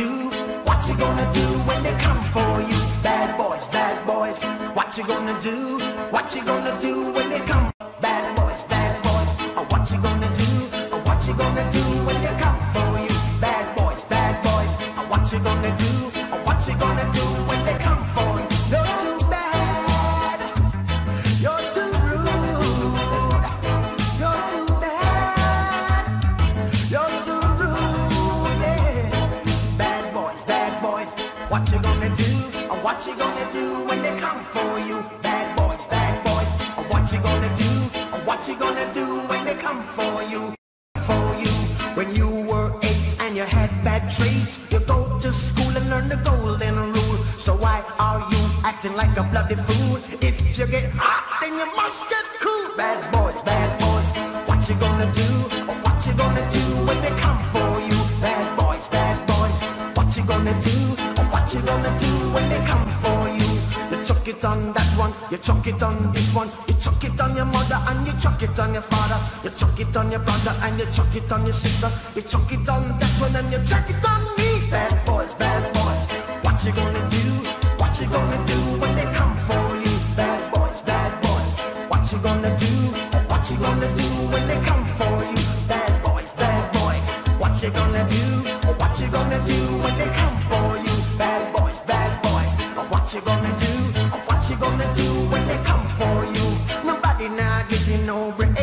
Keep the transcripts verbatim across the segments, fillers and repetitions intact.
do? What you gonna do when they come for you? Bad boys, bad boys. What you gonna do? What you gonna do when they come? Bad boys, bad boys. Oh, what you gonna do? Oh, what you gonna do when they come for you? Bad boys, bad boys. Oh, what you gonna do? Oh, what you gonna do when they come for you? You're too bad. You're too rude. You're too bad. You're too rude. Yeah. Bad boys, bad boys. What you gonna do? Oh, what you gonna do when they come for you? Bad boys, bad boys. Oh, what you gonna do? Oh, what you gonna do when they come for you? For you. When you were eight and you had bad traits, you go to school and learn the golden rule. So why are you acting like a bloody fool? If you get hot, then you must get cool. Bad boys, bad boys. What you gonna do? Oh, what you gonna do when they come for you? Bad boys, bad boys. What you gonna do? Oh, what you gonna do when they come for you? You chuck it on that one, you chuck it on this one, you chuck it on your mother and you chuck it on your father, you chuck it on your brother and you chuck it on your sister, you chuck it on that one and you chuck it on me. Bad boys, bad boys. What you gonna do? What you gonna do when they come for you? Bad boys, bad boys. What you gonna do? What you gonna do when they come for you? Bad boys, bad boys. What you gonna do? What you gonna do when they come for you? Bad boys, bad boys. What you gonna do? What you gonna do when they come for you? Nobody now give you no break.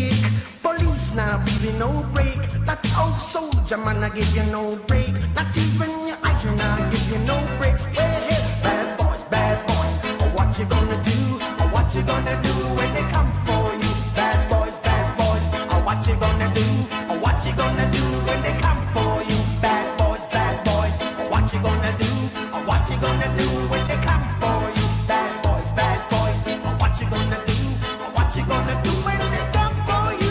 Police now give you no break. That old soldier man I give you no break. Not even your eyes now give you no breaks. Hey, hey, bad boys, bad boys. What you gonna do? What you gonna do when they come for you? Bad boys, bad boys. What you gonna do? What you gonna do when they come for you? Bad boys, bad boys. What you gonna do? What you gonna do when they come for you? Bad boys, bad boys. What you gonna do? What you gonna do when they come for you?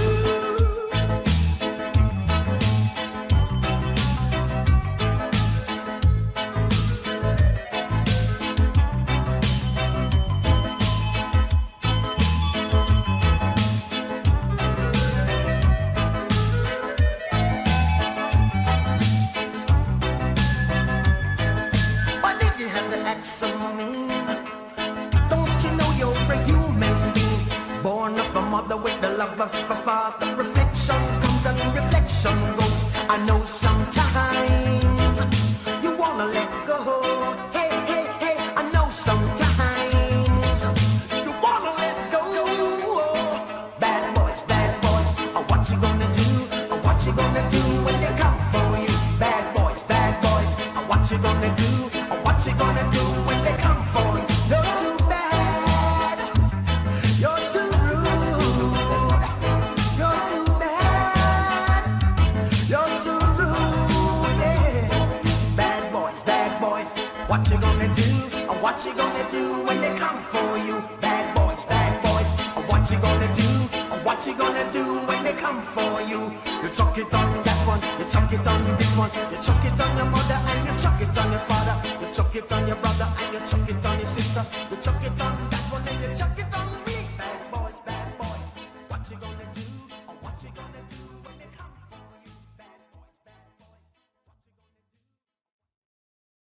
Why did you have to act so mean? Don't you know you're a human being, born of a mother with the love of a father? Reflection comes and reflection goes. I know sometimes you wanna let go. Hey, hey, hey, I know sometimes you wanna let go. Bad boys, bad boys. What you gonna do? What you gonna do when they come for you? Bad boys, bad boys. What you gonna do? What you gonna do when they come for you? You're too bad. You're too rude. You're too bad. You're too rude. Yeah. Bad boys, bad boys. What you gonna do? What you gonna do when they come for you? Bad boys, bad boys. What you gonna do? What you gonna do when they come for you? You chuck it on that one, you chuck it on this one, you chuck it on your mother and you chuck it on your father, you chuck it on your brother and you chuck it on your sister, you chuck it on